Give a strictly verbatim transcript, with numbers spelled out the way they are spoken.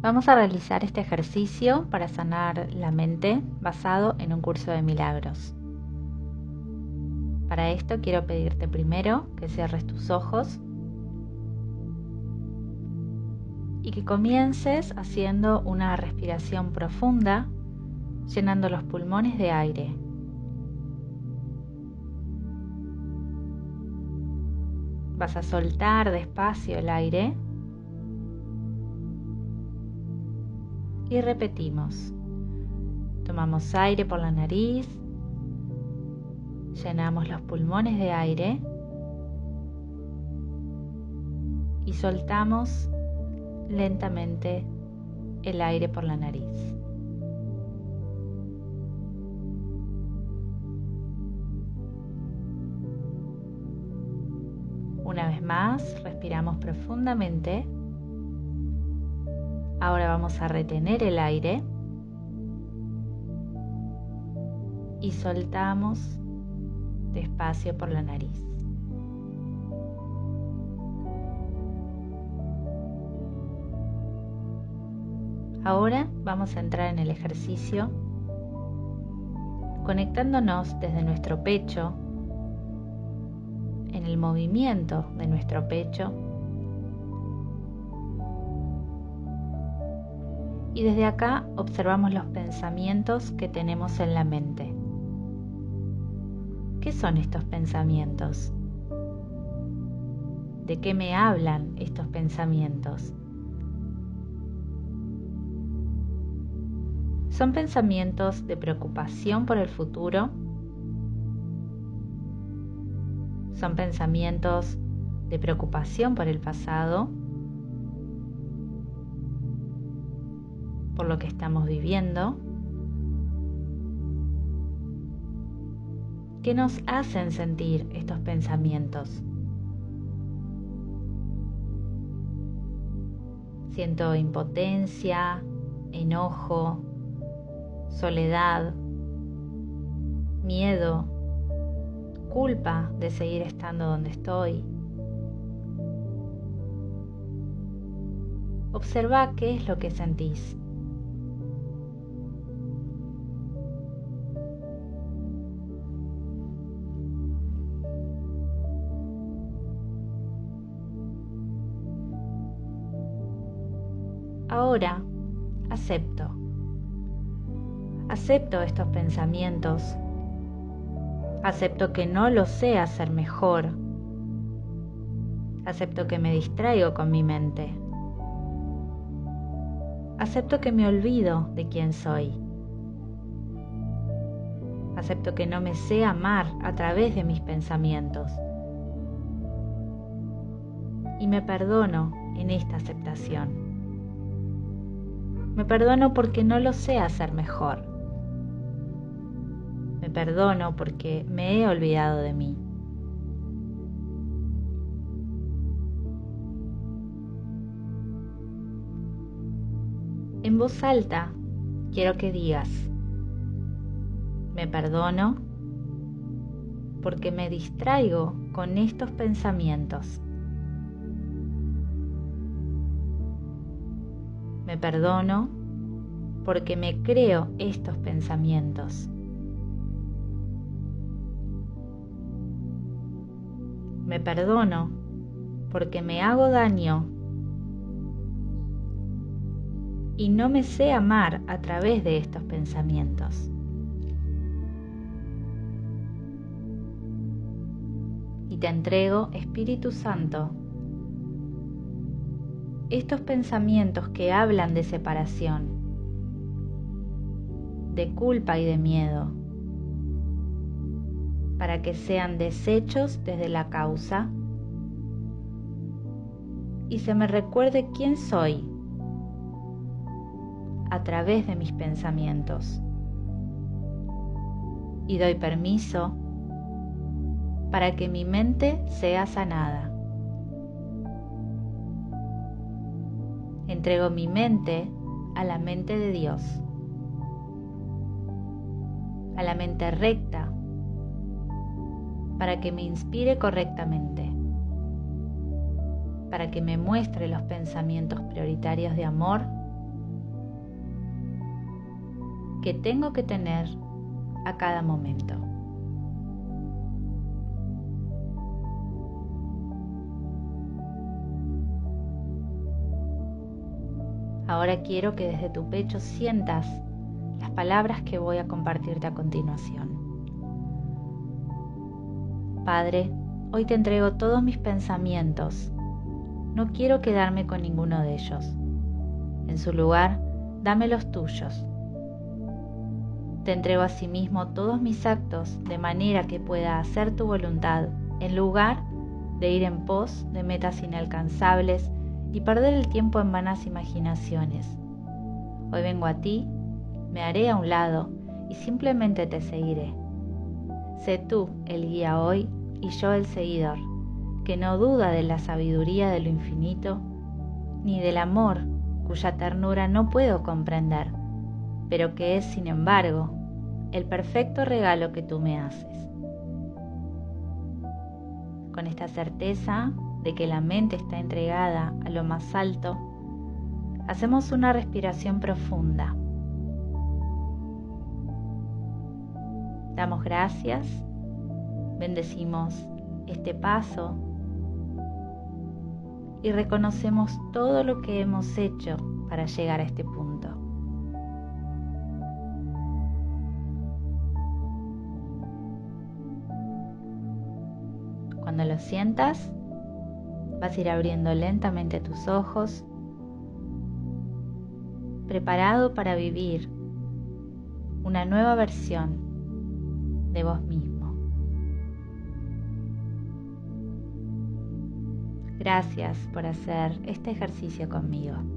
Vamos a realizar este ejercicio para sanar la mente basado en un curso de milagros. Para esto quiero pedirte primero que cierres tus ojos y que comiences haciendo una respiración profunda, llenando los pulmones de aire. Vas a soltar despacio el aire y repetimos. Tomamos aire por la nariz, llenamos los pulmones de aire y soltamos lentamente el aire por la nariz. Una vez más, respiramos profundamente. Ahora vamos a retener el aire y soltamos despacio por la nariz. Ahora vamos a entrar en el ejercicio conectándonos desde nuestro pecho, en el movimiento de nuestro pecho, y desde acá observamos los pensamientos que tenemos en la mente. ¿Qué son estos pensamientos? ¿De qué me hablan estos pensamientos? ¿Son pensamientos de preocupación por el futuro? ¿Son pensamientos de preocupación por el pasado? ¿Por lo que estamos viviendo? ¿Qué nos hacen sentir estos pensamientos? Siento impotencia, enojo, soledad, miedo, culpa de seguir estando donde estoy. Observa qué es lo que sentís. Ahora acepto. Acepto estos pensamientos. Acepto que no lo sé hacer mejor. Acepto que me distraigo con mi mente. Acepto que me olvido de quién soy. Acepto que no me sé amar a través de mis pensamientos. Y me perdono en esta aceptación. Me perdono porque no lo sé hacer mejor. Me perdono porque me he olvidado de mí. En voz alta, quiero que digas: me perdono porque me distraigo con estos pensamientos. Me perdono porque me creo estos pensamientos. Me perdono porque me hago daño y no me sé amar a través de estos pensamientos. Y te entrego, Espíritu Santo, estos pensamientos que hablan de separación, de culpa y de miedo, para que sean deshechos desde la causa y se me recuerde quién soy a través de mis pensamientos. Y doy permiso para que mi mente sea sanada. Entrego mi mente a la mente de Dios, a la mente recta, para que me inspire correctamente, para que me muestre los pensamientos prioritarios de amor que tengo que tener a cada momento. Ahora quiero que desde tu pecho sientas las palabras que voy a compartirte a continuación. Padre, hoy te entrego todos mis pensamientos. No quiero quedarme con ninguno de ellos. En su lugar, dame los tuyos. Te entrego asimismo todos mis actos de manera que pueda hacer tu voluntad en lugar de ir en pos de metas inalcanzables y perder el tiempo en vanas imaginaciones. Hoy vengo a ti, me haré a un lado y simplemente te seguiré. Sé tú el guía hoy y yo el seguidor, que no duda de la sabiduría de lo infinito, ni del amor cuya ternura no puedo comprender, pero que es, sin embargo, el perfecto regalo que tú me haces. Con esta certeza de que la mente está entregada a lo más alto, hacemos una respiración profunda. Damos gracias, bendecimos este paso y reconocemos todo lo que hemos hecho para llegar a este punto. Cuando lo sientas, vas a ir abriendo lentamente tus ojos, preparado para vivir una nueva versión de vos mismo. Gracias por hacer este ejercicio conmigo.